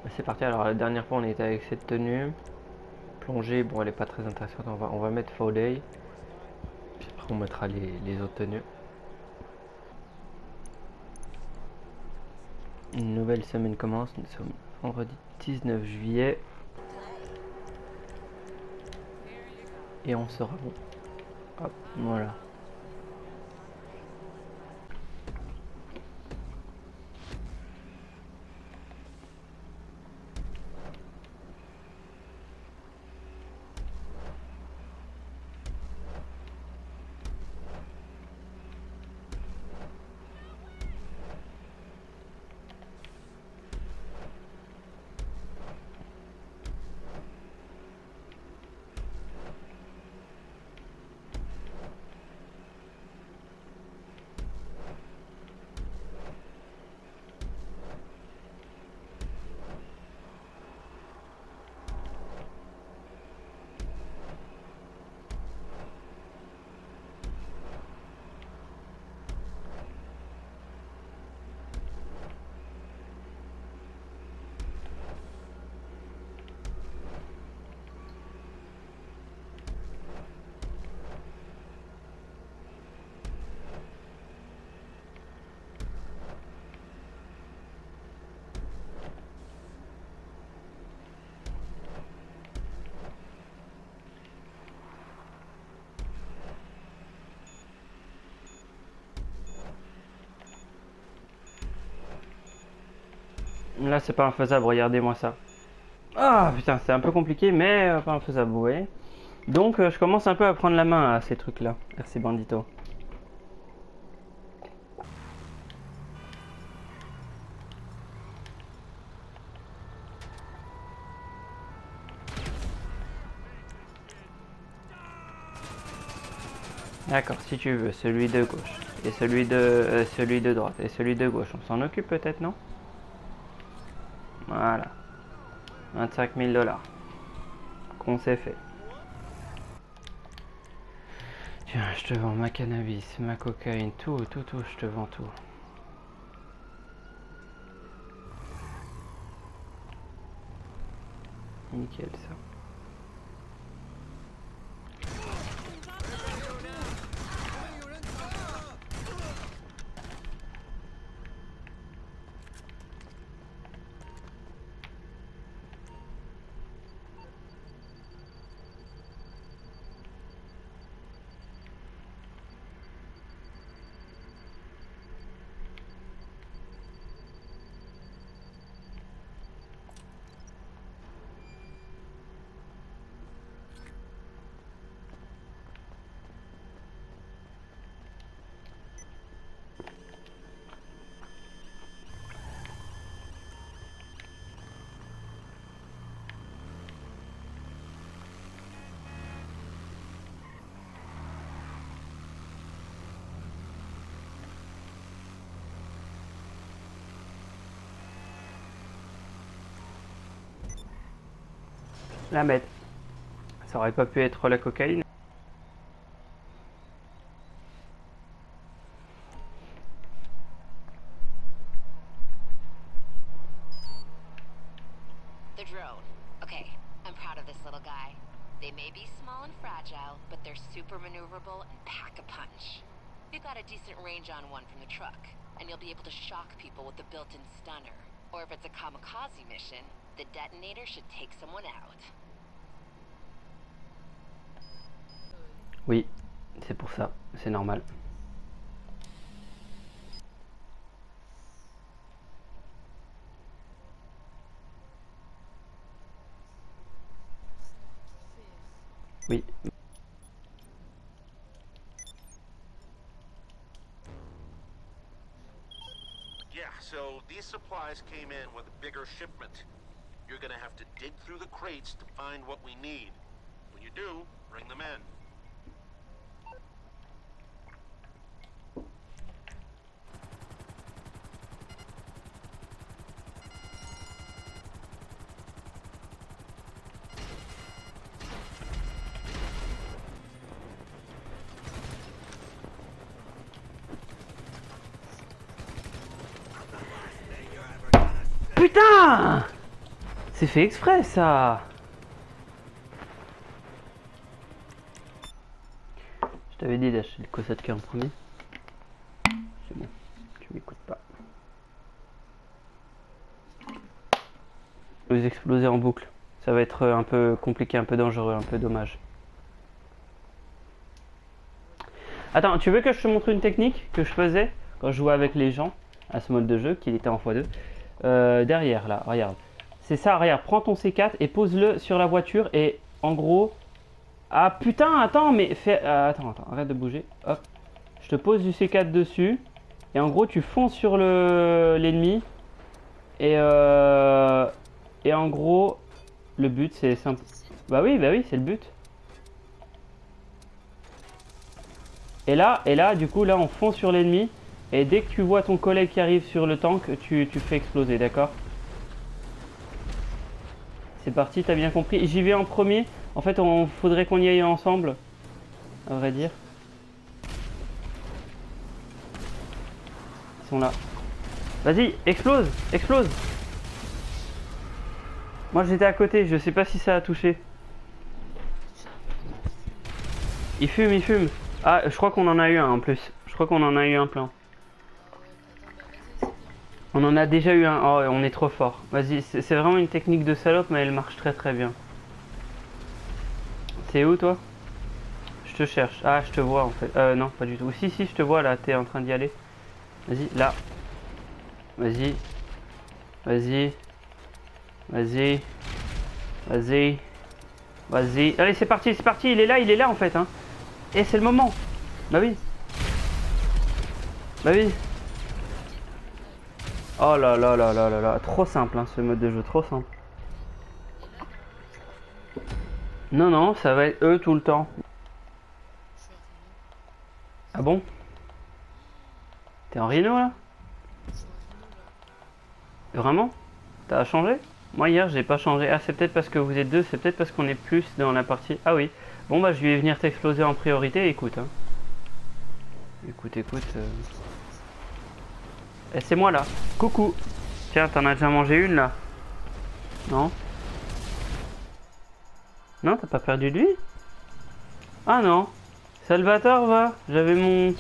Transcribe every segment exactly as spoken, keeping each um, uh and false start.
C'est parti. Alors la dernière fois on était avec cette tenue. Plongée, bon elle est pas très intéressante. On va, on va mettre Fall Day. Puis après on mettra les, les autres tenues. Une nouvelle semaine commence. Nous sommes vendredi dix-neuf juillet. Et on sera bon. Hop, voilà. Là c'est pas infaisable, regardez-moi ça. Ah putain, c'est un peu compliqué, mais euh, pas infaisable, vous voyez. Donc euh, je commence un peu à prendre la main à ces trucs-là. Merci Bandito. D'accord, si tu veux, celui de gauche, et celui de, euh, celui de droite, et celui de gauche, on s'en occupe peut-être, non? Voilà. vingt-cinq mille dollars. Qu'on s'est fait. Tiens, je te vends ma cannabis, ma cocaïne, tout, tout, tout, je te vends tout. Nickel ça. La bête. Ça aurait pas pu être la cocaïne. The drone. Okay, I'm proud of this little guy. They may be small and fragile, but they're super maneuverable and pack a punch. You've got a decent range on one from the truck, and you'll be able to shock people with the built-in stunner. Or if it's a kamikaze mission, the detonator should take someone out. Oui, c'est pour ça, c'est normal. Oui. Yeah, so these supplies came in with a bigger shipment. You're gonna have to dig through the crates to find what we need. When you do, bring them in. Putain! C'est fait exprès ça. Je t'avais dit d'acheter le Kosatka en premier. C'est bon, tu m'écoutes pas. Vous exploser en boucle. Ça va être un peu compliqué, un peu dangereux, un peu dommage. Attends, tu veux que je te montre une technique que je faisais quand je jouais avec les gens à ce mode de jeu, qu'il était en fois deux. Euh, derrière, là, regarde. C'est ça, regarde, prends ton C quatre et pose-le sur la voiture et en gros... Ah putain, attends, mais fais... Euh, attends, attends, arrête de bouger. Hop. Je te pose du C quatre dessus et en gros tu fonces sur le l'ennemi et euh... et en gros le but c'est simple. Bah oui, bah oui, c'est le but. Et là, et là, du coup, là, on fonce sur l'ennemi. Et dès que tu vois ton collègue qui arrive sur le tank, tu, tu fais exploser, d'accord? C'est parti, t'as bien compris. J'y vais en premier. En fait, on faudrait qu'on y aille ensemble, à vrai dire. Ils sont là. Vas-y, explose, explose. Moi, j'étais à côté. Je sais pas si ça a touché. Il fume, il fume. Ah, je crois qu'on en a eu un en plus. Je crois qu'on en a eu un plein. On en a déjà eu un. Oh, on est trop fort. Vas-y, c'est vraiment une technique de salope, mais elle marche très très bien. C'est où toi? Je te cherche. Ah, je te vois en fait. Euh, non, pas du tout. Si, si, je te vois là. T'es en train d'y aller. Vas-y, là. Vas-y. Vas-y. Vas-y. Vas-y. Vas-y. Allez, c'est parti, c'est parti. Il est là, il est là en fait. Hein. Et c'est le moment. Bah oui. Bah oui. Oh là là là là là là. Trop simple hein, ce mode de jeu. Trop simple. Non, non, ça va être eux tout le temps. Ah bon? T'es en rhino là? Vraiment? T'as changé? Moi hier j'ai pas changé. Ah c'est peut-être parce que vous êtes deux, c'est peut-être parce qu'on est plus dans la partie... Ah oui. Bon bah je vais venir t'exploser en priorité, écoute. Hein. Écoute, écoute. Euh... Eh, c'est moi là. Coucou. Tiens, t'en as déjà mangé une là? Non? Non, t'as pas perdu de lui? Ah non. Salvatore va. J'avais mon...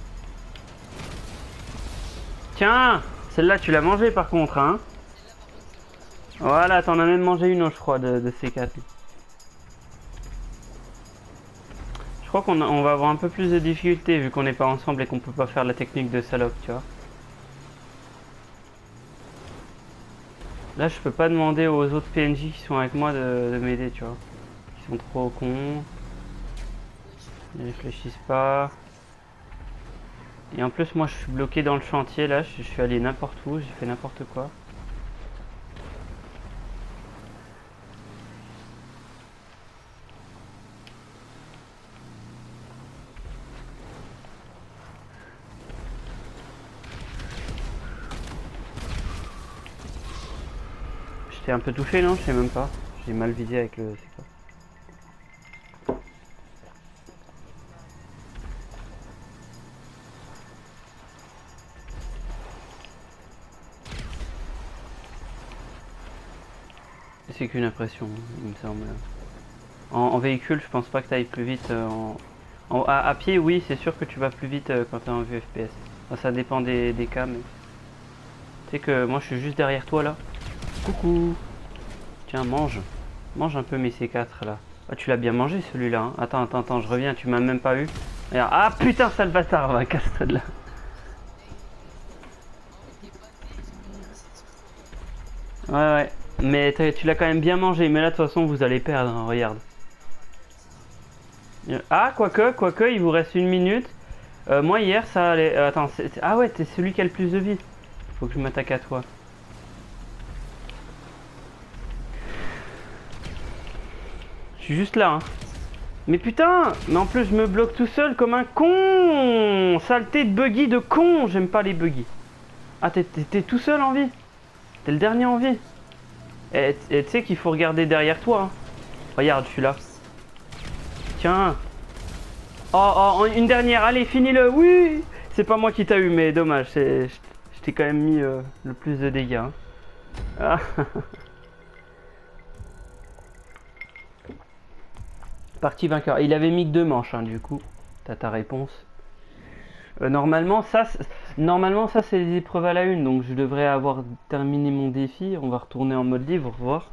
Tiens, celle-là tu l'as mangée par contre, hein? Voilà, t'en as même mangé une, je crois, de, de ces quatre. Je crois qu'on on va avoir un peu plus de difficultés vu qu'on n'est pas ensemble et qu'on peut pas faire la technique de salope, tu vois. Là, je peux pas demander aux autres P N J qui sont avec moi de, de m'aider, tu vois. Ils sont trop cons. Ils réfléchissent pas. Et en plus, moi, je suis bloqué dans le chantier, là. Je, je suis allé n'importe où, j'ai fait n'importe quoi. J'étais un peu touché, non? Je sais même pas. J'ai mal visé avec le... C'est quoi? C'est qu'une impression, il me semble. En, en véhicule, je pense pas que tu ailles plus vite. Euh, en, en, à, à pied, oui, c'est sûr que tu vas plus vite euh, quand tu es en vue F P S. Enfin, ça dépend des, des cas, mais... Tu sais que moi, je suis juste derrière toi, là. Coucou. Tiens, mange. Mange un peu mes C quatre, là. Ah, tu l'as bien mangé, celui-là. Hein. Attends, attends, attends, je reviens, tu m'as même pas eu. Regarde. Ah, putain, sale bâtard, va, casse-toi de là. Ouais, ouais. Mais tu l'as quand même bien mangé. Mais là, de toute façon, vous allez perdre. Hein, regarde. Ah, quoique, quoique, il vous reste une minute. Euh, moi, hier, ça allait... Euh, attends, c'est... Ah ouais, t'es celui qui a le plus de vie. Faut que je m'attaque à toi. Je suis juste là, hein. Mais putain! Mais en plus, je me bloque tout seul comme un con! Saleté de buggy de con! J'aime pas les buggy. Ah, t'es tout seul en vie? T'es le dernier en vie? Et tu sais qu'il faut regarder derrière toi. Hein. Regarde, je suis là. Tiens. Oh, oh, une dernière. Allez, finis-le. Oui. C'est pas moi qui t'a eu, mais dommage. Je t'ai quand même mis euh, le plus de dégâts. Hein. Ah. Partie vainqueur. Il avait mis que deux manches, hein, du coup. T'as ta réponse. Euh, normalement, ça, normalement, ça c'est les épreuves à la une, donc je devrais avoir terminé mon défi. On va retourner en mode livre, voir.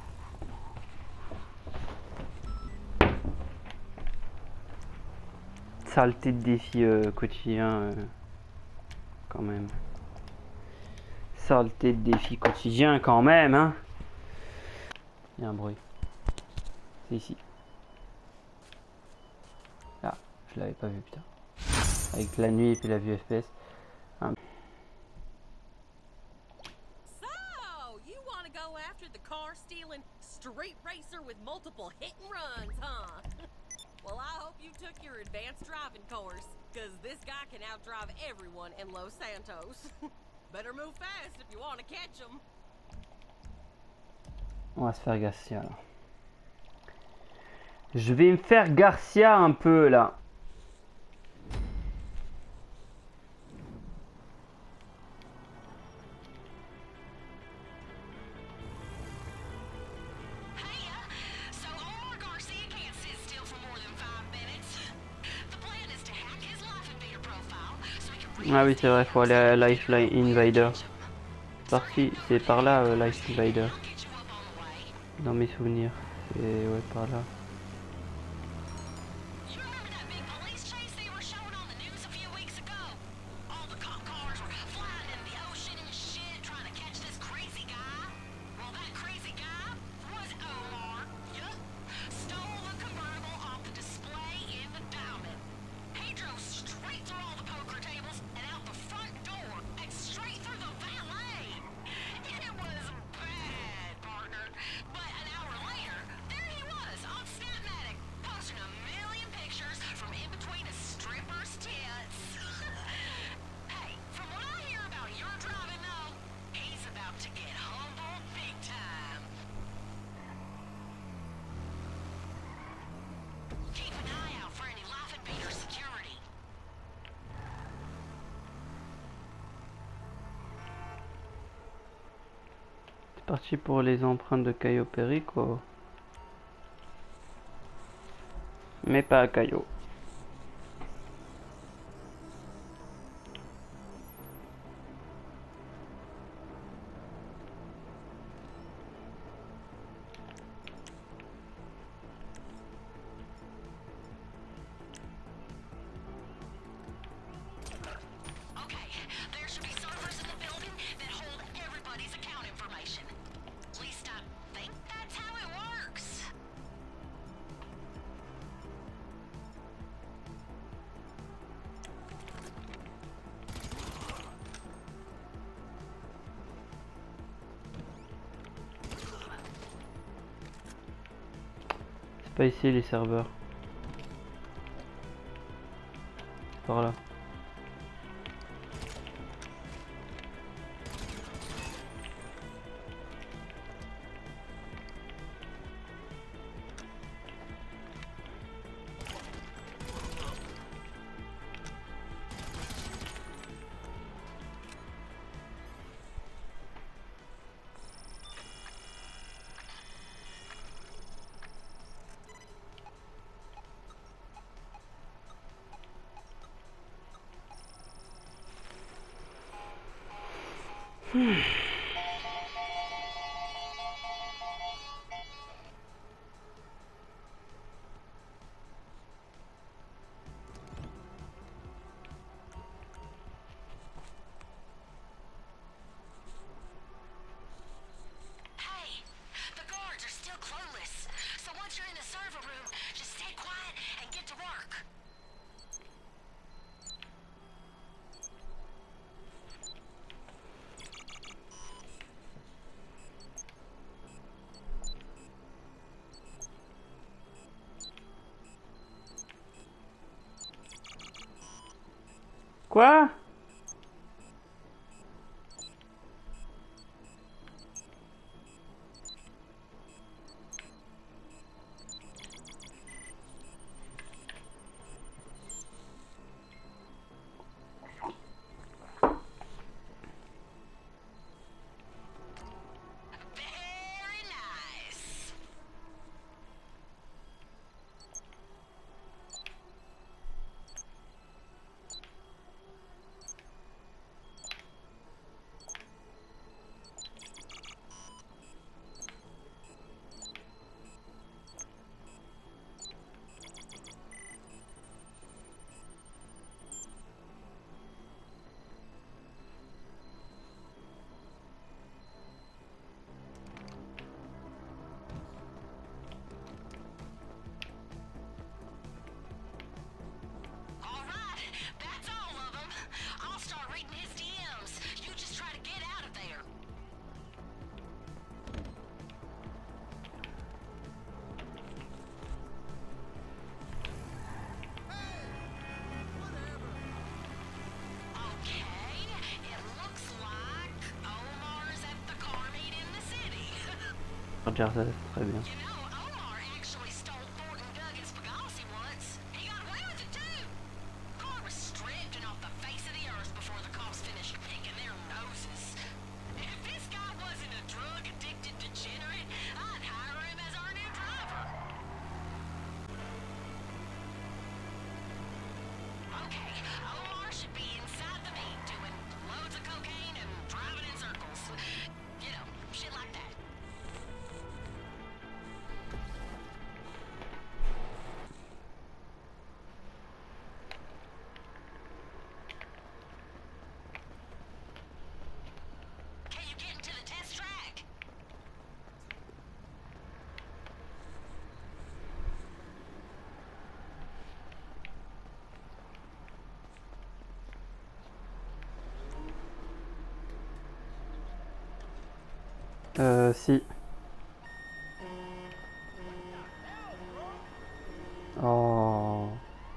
Saleté de défi euh, quotidien, euh, quand même. Saleté de défi quotidien, quand même, hein. Il y a un bruit. C'est ici. Ah, je l'avais pas vu, putain. Avec la nuit et puis la vue F P S. Hein. So, you want to go after the car-stealing street racer with multiple hit and runs, huh? Well, I hope you took your advanced driving course, because this guy can outdrive everyone in Los Santos. Better move fast if you want to catch him. On va se faire Garcia, là. Je vais me faire Garcia un peu, là. Ah oui, c'est vrai, faut aller à Life Invader. Parti, c'est par là, euh, Life Invader. Dans mes souvenirs, c'est ouais, par là. Parti pour les empreintes de Cayo Perico. Mais pas à Cayo. Pas ici les serveurs. Par là. Hmm. Quoi? Charger, ça c'est très bien. You know, Omar actually stole Thornton Duggan's Pegasi once. He got away with it too. Car was stripped and off the face of the earth before the cops finished picking their noses. If this guy wasn't a drug-addicted degenerate, I'd hire him as our new driver. Okay, Omar should be inside the meat doing loads of cocaine and driving in circles. You know, shit like that. Can you get into the test track? Euh, si. Oh.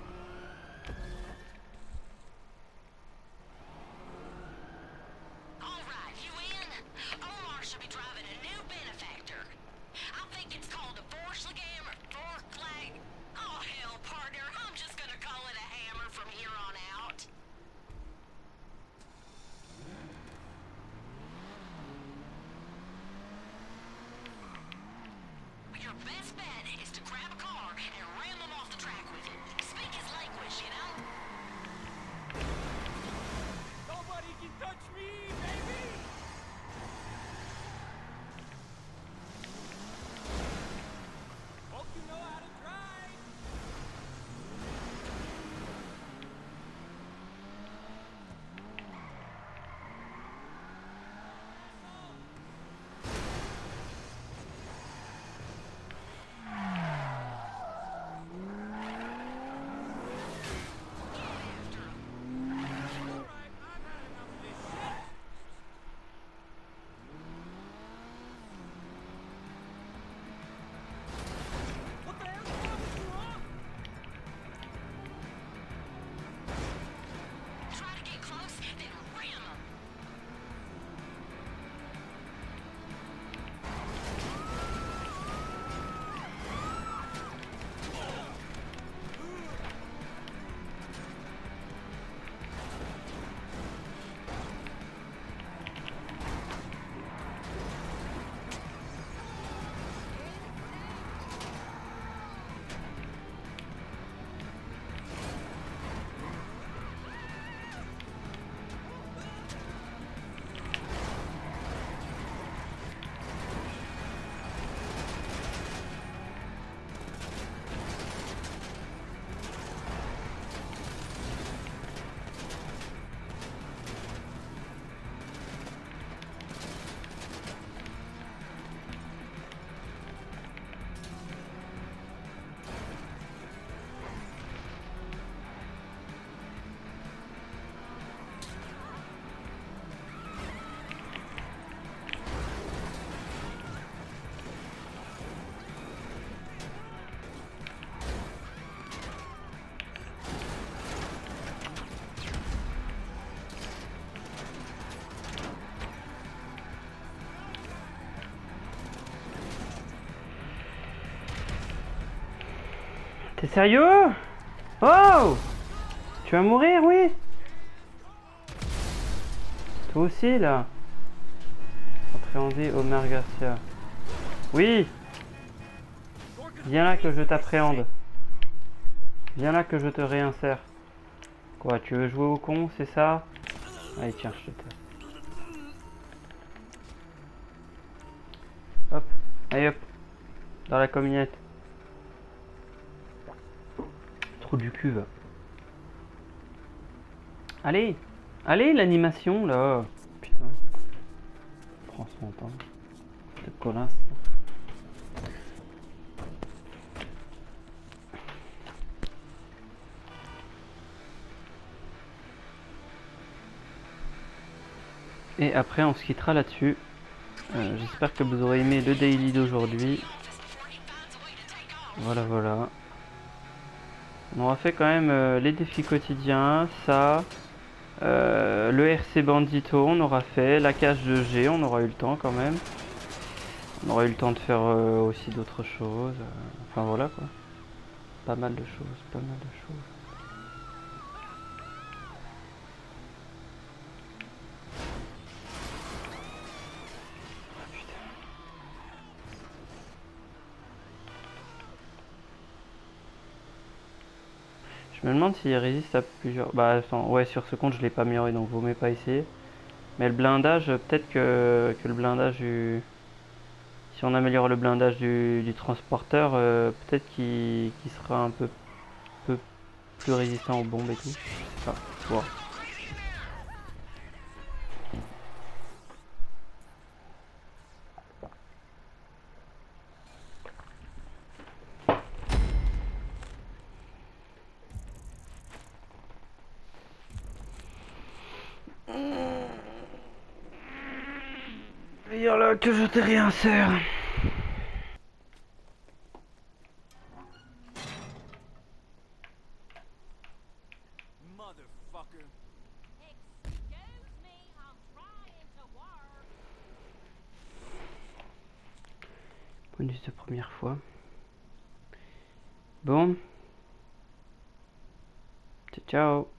All right, you in? Omar should be driving a new benefactor. I think it's called a Vorschlagam or Vorklag. Oh, hell, partner. I'm just gonna call it a hammer from here on out. Your best bet is to grab a car and ram them off the track with it. Speak his language, you know? Nobody can touch me, baby! Hope you know how to drive! Alright, I've had enough of this shit! What the hell's wrong with you, huh? Try to get close, then ram them. T'es sérieux? Oh! Tu vas mourir, oui? Toi aussi, là. Appréhender Omar Garcia. Oui! Viens là que je t'appréhende. Viens là que je te réinsère. Quoi, tu veux jouer au con, c'est ça? Allez, tiens, je te... Hop, allez hop. Dans la cominette. Trou du cul, va. Allez! Allez, l'animation, là! Putain. Prends son temps. De colasse. Et après, on se quittera là-dessus. Euh, J'espère que vous aurez aimé le daily d'aujourd'hui. Voilà, voilà. On aura fait quand même euh, les défis quotidiens, ça, euh, le R C Bandito, on aura fait, la cage de G, on aura eu le temps quand même. On aurait eu le temps de faire euh, aussi d'autres choses. euh, Enfin voilà quoi. Pas mal de choses, pas mal de choses. Ah, putain. Je me demande s'il résiste à plusieurs... Bah attends, ouais, sur ce compte je l'ai pas amélioré donc vaut mieux pas essayer. Mais le blindage, peut-être que, que le blindage du... Si on améliore le blindage du, du transporteur, euh, peut-être qu'il qu'il sera un peu, peu plus résistant aux bombes et tout. Je sais pas, faut voir. Dire là que je t'ai rien sert. Motherfucker. Excuse me, I'm trying to work. Bonus de première fois. Bon. Ciao. Ciao.